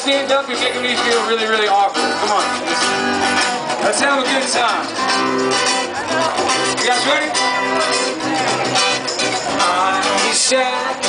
stand up, you're making me feel really, really awkward. Come on. Let's have a good time. You guys ready? I'm shy.